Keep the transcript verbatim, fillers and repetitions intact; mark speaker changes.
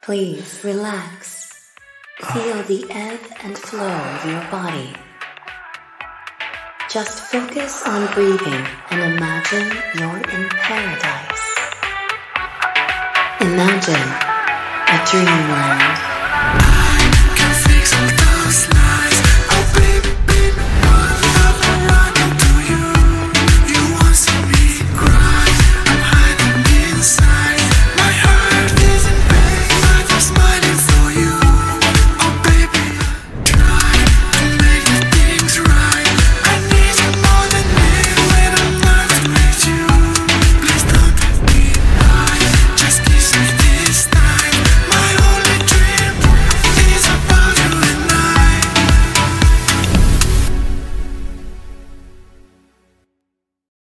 Speaker 1: Please relax. Feel the ebb and flow of your body. Just focus on breathing and imagine you're in paradise. Imagine a dreamland.
Speaker 2: I can fix all those lines.